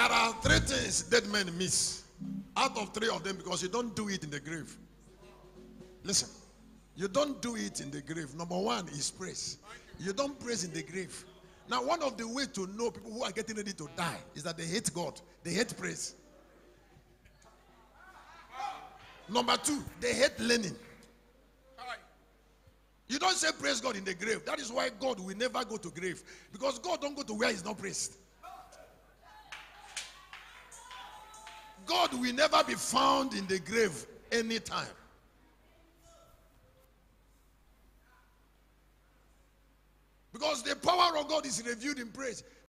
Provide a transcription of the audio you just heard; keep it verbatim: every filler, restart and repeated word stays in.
There are three things dead men miss. Out of three of them, because you don't do it in the grave. Listen, you don't do it in the grave. Number one is praise. You don't praise in the grave. Now, one of the ways to know people who are getting ready to die is that they hate God. They hate praise. Number two, they hate learning. You don't say praise God in the grave. That is why God will never go to grave. Because God don't go to where he's not praised. God will never be found in the grave anytime. Because the power of God is revealed in praise.